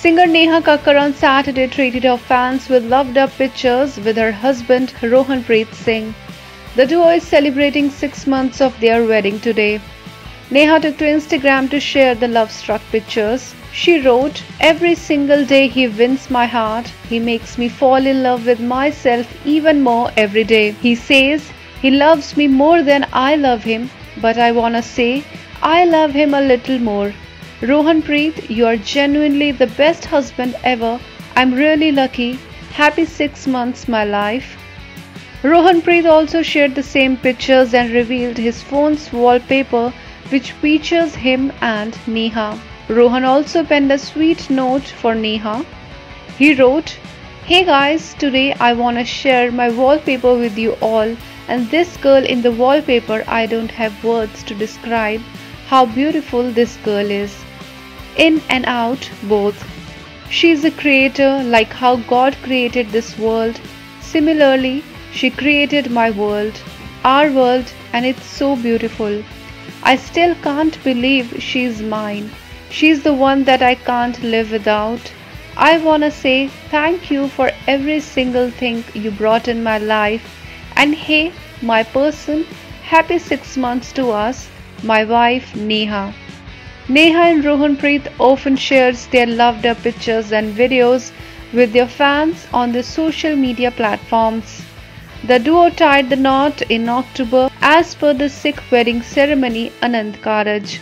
Singer Neha Kakkar on Saturday treated her fans with loved-up pictures with her husband Rohanpreet Singh. The duo is celebrating 6 months of their wedding today. Neha took to Instagram to share the love-struck pictures. She wrote, "Every single day he wins my heart. He makes me fall in love with myself even more every day. He says he loves me more than I love him, but I wanna say I love him a little more. Rohanpreet, you are genuinely the best husband ever. I'm really lucky. Happy 6 months, my life." Rohanpreet also shared the same pictures and revealed his phone's wallpaper, which features him and Neha. Rohan also penned a sweet note for Neha. He wrote, "Hey guys, today I wanna share my wallpaper with you all, and this girl in the wallpaper, I don't have words to describe how beautiful this girl is. In and out, both. She's a creator like how God created this world. Similarly, she created my world, our world, and it's so beautiful. I still can't believe she's mine. She's the one that I can't live without. I wanna say thank you for every single thing you brought in my life. And hey, my person, happy 6 months to us, my wife Neha." Neha and Rohanpreet often shares their loved-up pictures and videos with their fans on their social media platforms. The duo tied the knot in October as per the Sikh wedding ceremony Anand Karaj.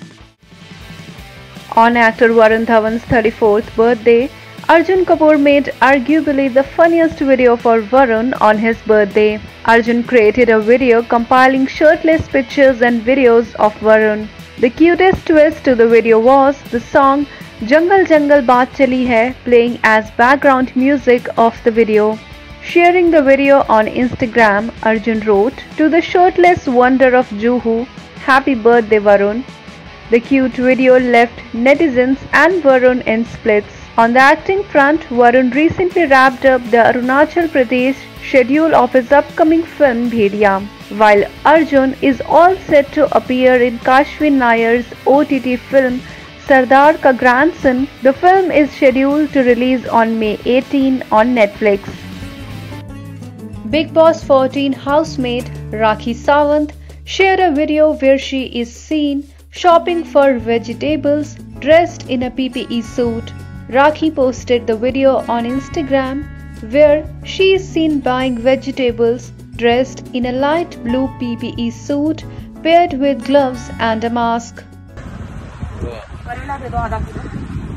On actor Varun Dhawan's 34th birthday, Arjun Kapoor made arguably the funniest video for Varun on his birthday. Arjun created a video compiling shirtless pictures and videos of Varun. The cutest twist to the video was the song Jangal Jangal Baat Chali Hai playing as background music of the video. Sharing the video on Instagram, Arjun wrote, "To the shirtless wonder of Juhu, happy birthday Varun." The cute video left netizens and Varun in splits. On the acting front, Varun recently wrapped up the Arunachal Pradesh schedule of his upcoming film Bhediya, while Arjun is all set to appear in Kashvin Nair's OTT film Sardar Ka Grandson. The film is scheduled to release on May 18 on Netflix. Bigg Boss 14 housemate Rakhi Sawant shared a video where she is seen shopping for vegetables dressed in a PPE suit. Rakhi posted the video on Instagram where she is seen buying vegetables dressed in a light blue PPE suit paired with gloves and a mask. करेला दे दो आधा kilo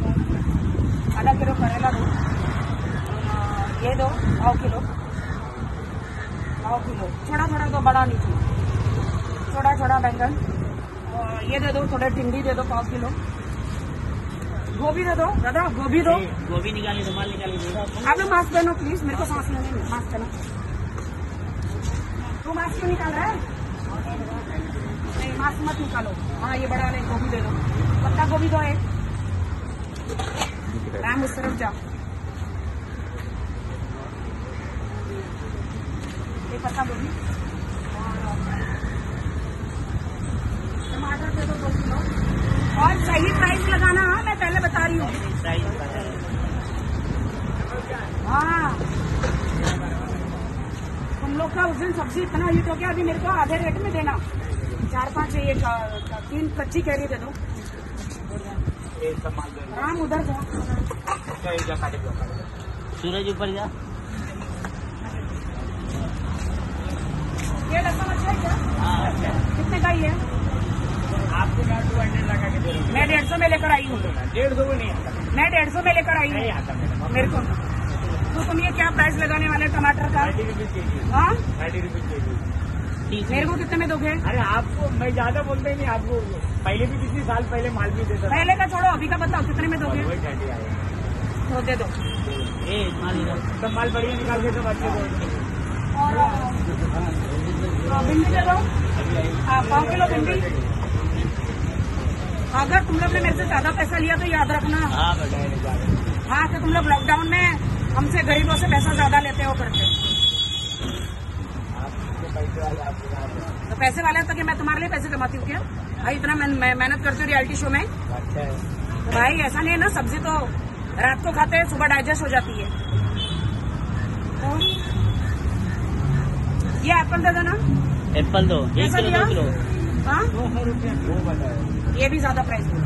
करेला दो, ये दो पाव kilo छोटा छोटा दो, बड़ा नहीं, छोटा छोटा बैंगन, ये दे दो, थोड़े टिंडी दे दो पाव किलो, गोभी दे दो दादा, गोभी दो, गोभी निकालिए, रुमाल निकालिए, आप लोग मास्क पहनो प्लीज, मेरे को सांस लेने में मास्क पहनो। तू मास्क क्यों निकाल रहा है? नहीं, मास्क मत निकालो। हाँ, ये बड़ा वाले गोभी दे दो, पत्ता गोभी दो एक, राम उस तरफ जा, एक पत्ता गोभी, टमाटर दे दो 2 किलो, और सही प्राइस लगाना। हाँ, मैं पहले बता रही हूँ। हाँ, तुम लोग का उस दिन सब्जी इतना हिट हो गया, अभी मेरे को आधे रेट में देना। 4-5 ये 3 कच्ची कैरी दे दो। राम उधर जा, सूरज ऊपर जा। ये लड़का अच्छा है क्या? कितने का ही है? आपको मैं 200 लगा के दे रहा हूँ। मैं 150 में लेकर आई हूँ। 150 में नहीं आता। मैं 150 में लेकर आई हूँ। मेरे को तो तुम ये क्या प्राइस लगाने वाले टमाटर का? 30 रुपये केजी। हाँ, 30 रुपये केजी। मेरे को कितने में दोगे? अरे आपको मैं ज्यादा बोलते ही नहीं, आपको पहले भी कितने साल पहले माल भी देता। पहले का छोड़ो, अभी का बताओ कितने में दोगे? तो दे दो। सब माल बढ़िया निकाल के सब अच्छे दो। और भिंडी दे दो, 5 किलो भिंडी। अगर तुम लोग ने मेरे से ज्यादा पैसा लिया तो याद रखना। हाँ, तो तुम लोग लॉकडाउन में हमसे गरीबों से पैसा ज्यादा लेते हो करके। तो पैसे वाले तो क्या मैं तुम्हारे लिए पैसे कमाती हूँ क्या? भाई इतना मैं मेहनत करती हूँ रियलिटी शो में। तो भाई ऐसा नहीं है ना, सब्जी तो रात को खाते हैं, सुबह डाइजेस्ट हो जाती है। तो ये एप्पल दे देना। एप्पल दो, 1 किलो 2 किलो। हाँ 200 रुपये। ये भी ज्यादा प्राइस है,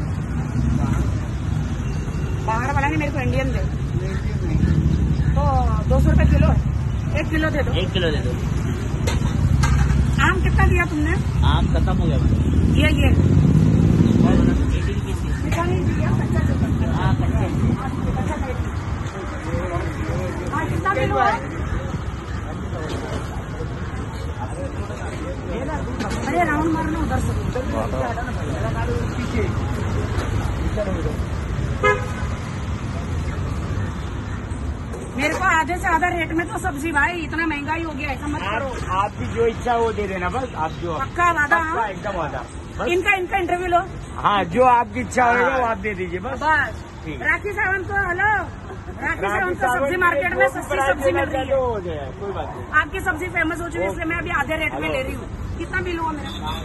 बाहर वाला नहीं, मेरे को इंडियन दे। तो 200 रुपये किलो है, 1 किलो दे दो। 1 किलो दे दो। आम कितना दिया तुमने? आम खत्म हो गया। ये हाँ कच्चे। कितना किलो है? अरे राउंड मारना उधर से। मेरे को आधे से आधा रेट में तो सब्जी भाई, इतना महंगाई हो गया, ऐसा मत करो। आपकी जो इच्छा वो दे देना बस। आप जो पक्का वादा। पक्का एकदम वादा। इनका इंटरव्यू लो। हाँ जो आपकी इच्छा होगा वो आप दे दीजिए बस। राखी सावंत को हेलो, राखी सावंत को सब्जी मार्केट में सस्ती सब्जी मिल रही है। हो जाए कोई बात नहीं। आपकी सब्जी फेमस हो चुकी है, इसलिए मैं अभी आधे रेट में ले रही हूँ। कितना बिल हुआ मेरा?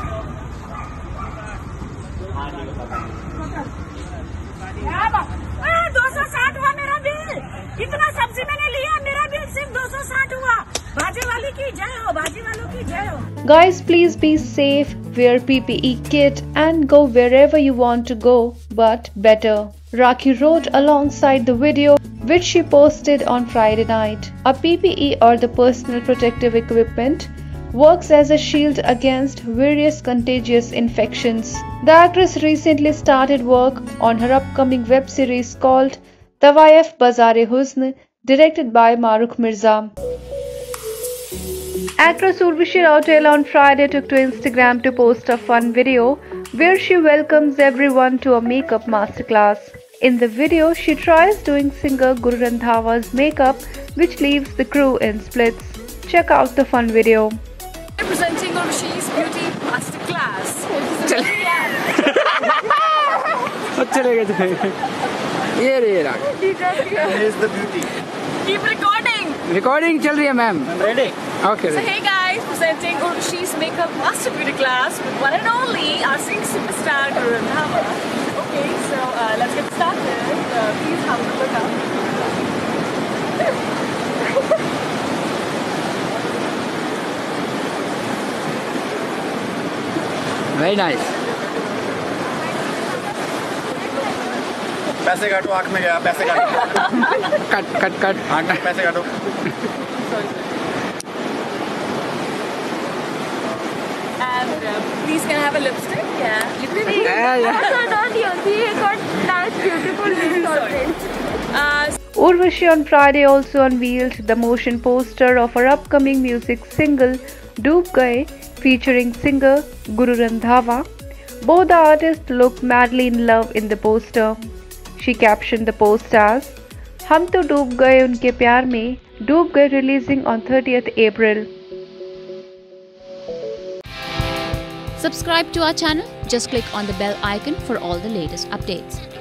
260 हुआ मेरा बिल। इतना सब्जी मैंने लिया, मेरा बिल सिर्फ 260 हुआ। भाजी वाली की जय हो, भाजी वालों की जय हो। Guys, please be safe, wear PPE kit and go wherever you want to go, but better. Rakhi wrote alongside the video which she posted on Friday night. A PPE, or the personal protective equipment, works as a shield against various contagious infections. The actress recently started work on her upcoming web series called Tawayef Bazar-e-Husn, directed by Marukh Mirza. Actress Urvashi Rautel on Friday took to Instagram to post a fun video where she welcomes everyone to a makeup masterclass. In the video, she tries doing singer Guru Randhava's makeup, which leaves the crew in splits. Check out the fun video. Presenting Urvashi's beauty masterclass. ये रहा। Here's the beauty. Keep recording. Recording चल रही है ma'am. Ready? Okay. So hey guys, presenting Urvashi's makeup master beauty class with one and only our singing superstar Guru Randhava. Okay, so let's get started. Please have a look up. Very nice. पैसे काटो, आँख में गया, पैसे काटो। Cut cut cut. आँख में पैसे काटो। And please can I have a lipstick? Yeah. Urvashi on Friday also unveiled the motion poster of her upcoming music single Doob Gaye, featuring singer Guru Randhava. Both the artists look madly in love in the poster. She captioned the post as "हम तो डूब गए उनके प्यार में, डूब गए" releasing on 30th April. Subscribe to our channel. Just click on the bell icon for all the latest updates.